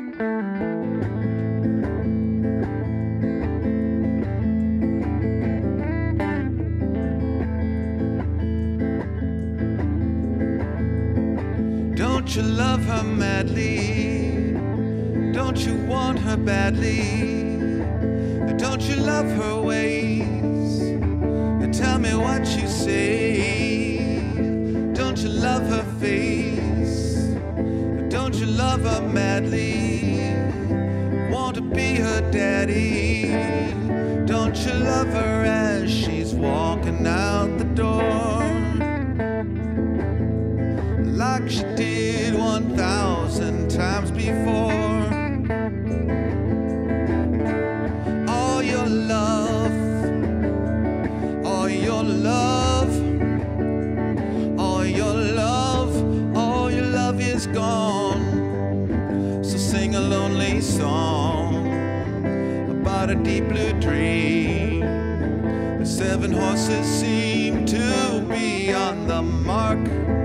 Don't you love her madly? Don't you want her badly? Don't you love her ways? Tell me what you say. Don't you love her face? Don't you love her madly? Want to be her daddy? Don't you love her as she's walking out the door? Like she did 1,000 times before. All your love, all your love, all your love, all your love is gone. So sing a lonely song about a deep blue dream. The 7 horses seem to be on the mark.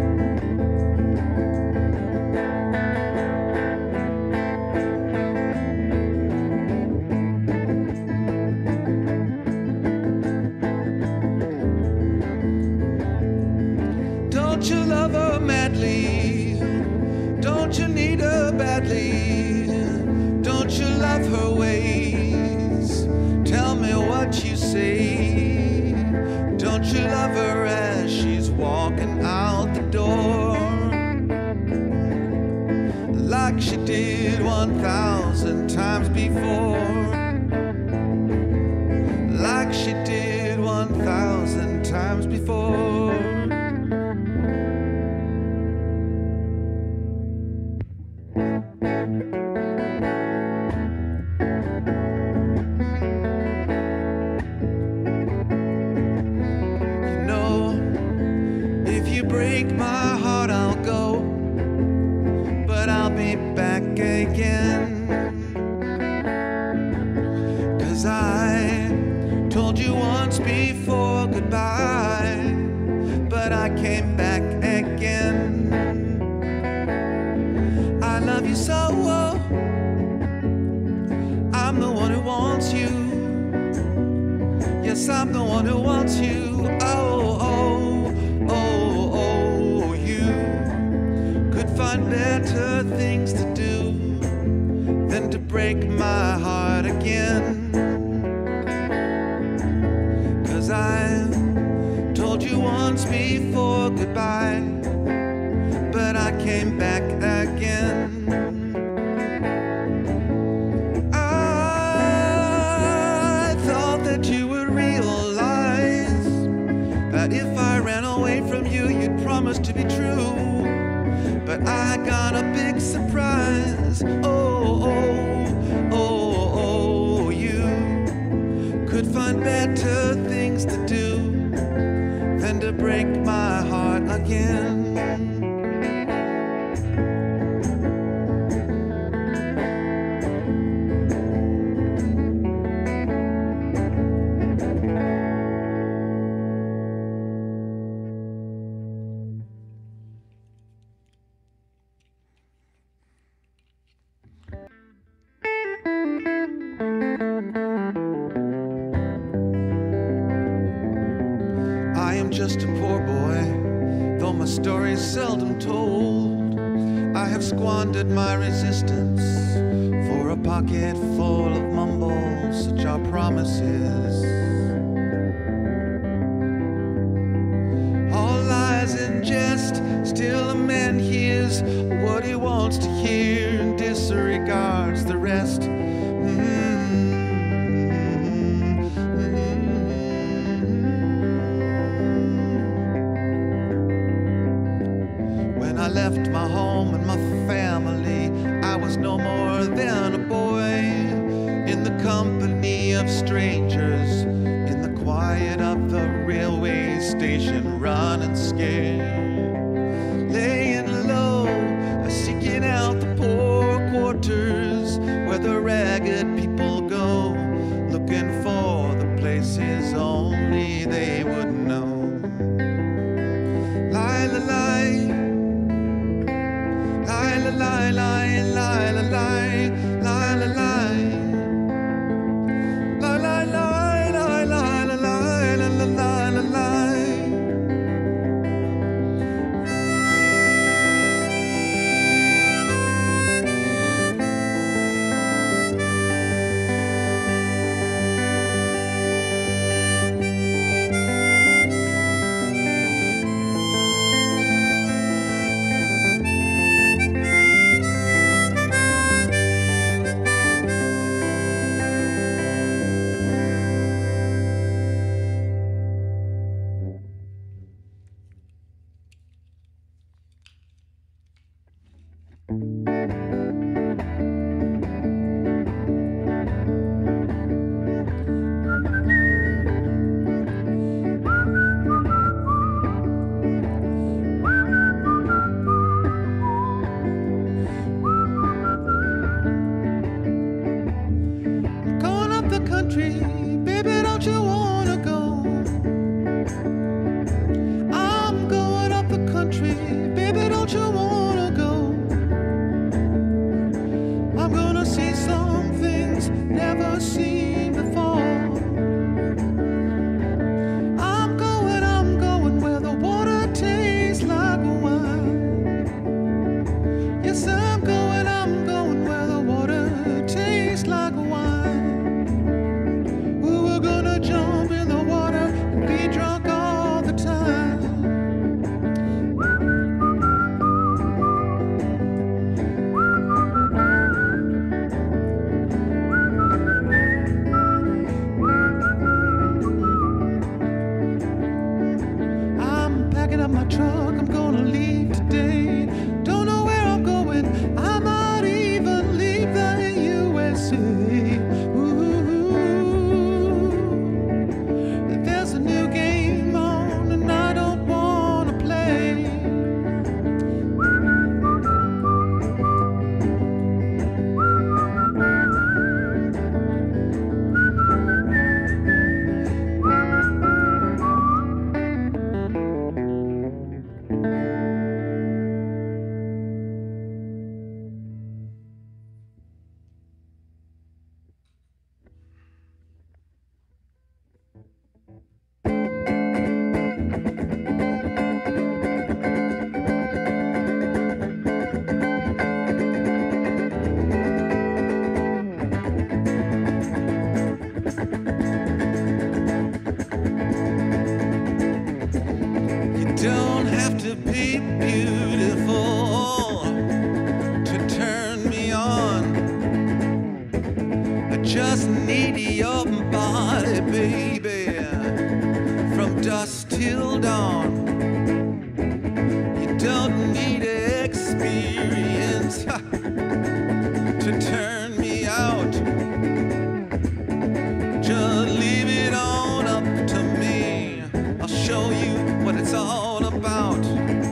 Don't you love her madly? Don't you need her badly? Don't you love her ways? Tell me what you say. Don't you love her as she's walking out the door? Like she did 1,000 times before. Like she did 1,000 times before. Break my heart, I'll go, but I'll be back again. 'Cause I told you once before goodbye, but I came back again. I love you so, I'm the one who wants you. Yes, I'm the one who wants you. Oh, oh, oh, oh, you could find better things to do than to break my heart again. 'Cause I told you once before goodbye, but I came back again. I thought that you would realize that if I ran away from you, you'd promise to be true. But I got a big surprise. Oh, oh, oh, oh, you could find better things to do than to break my heart again. I am just a poor boy, though my story's seldom told. I have squandered my resistance for a pocket full of mumbles, such are promises. All lies and jest, still a man hears what he wants to hear and disregards the rest. When I left my home and my family, I was no more than a boy in the company of strangers, in the quiet of the railway station, running scared, laying low, seeking out the poor quarters where the ragged people go, looking for the places only they would know. Lie, lie, lie. Lie, lie, lie, lie, lie, lie. packing up my truck, I'm gonna leave today. Don't know where I'm going, I might even leave the USA. There's a new game on and I don't wanna play. Don't have to be beautiful to turn me on. I just need your body, baby, from dusk till dawn. You don't need experience to turn me out. Just leave it on up to me. I'll show you what it's all about.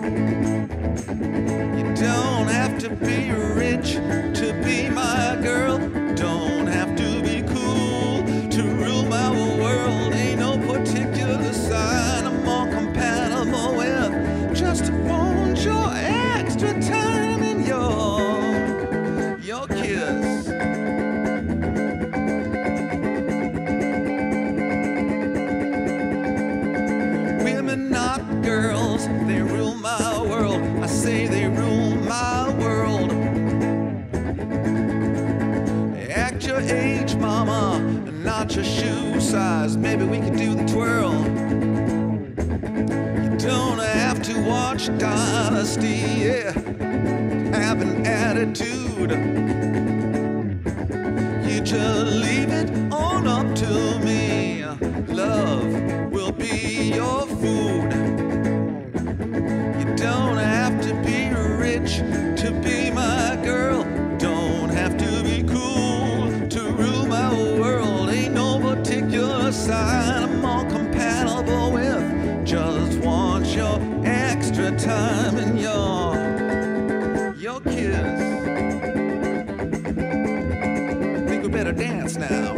You don't have to be rich to be my girl. Don't have to be cool to rule my world. Ain't no particular sign I'm more compatible with. Just want your extra time and your kiss. Women, not girls, they rule my world. I say they rule my world. Act your age, mama, not your shoe size. Maybe we could do the twirl. You don't have to watch Dynasty, yeah. Have an attitude. You just leave it on up to me. Love will be your food. You don't have to be rich to be my girl. Don't have to be cool to rule my world. Ain't no particular sign I'm more compatible with. Just want your extra time and your kiss. Think we better dance now.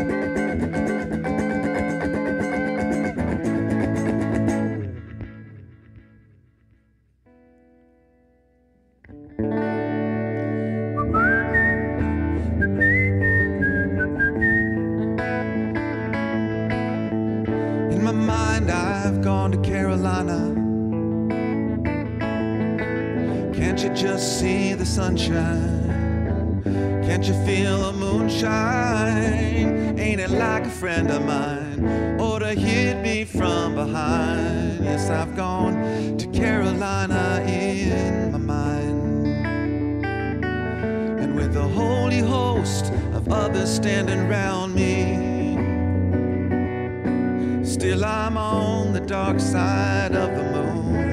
In my mind, I've gone to Carolina. Can't you just see the sunshine? Can't you feel the moonshine? Ain't it like a friend of mine ought to hit me from behind? Yes, I've gone to Carolina in my mind. And with a holy host of others standing round me, still I'm on the dark side of the moon.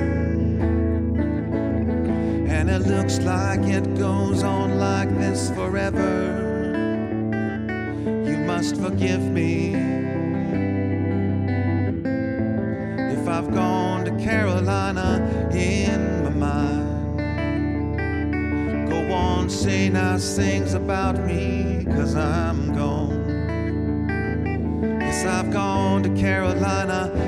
And it looks like it goes on like this forever. You must forgive me if I've gone to Carolina in my mind. Go on, say nice things about me, 'cause I'm gone. Yes, I've gone to Carolina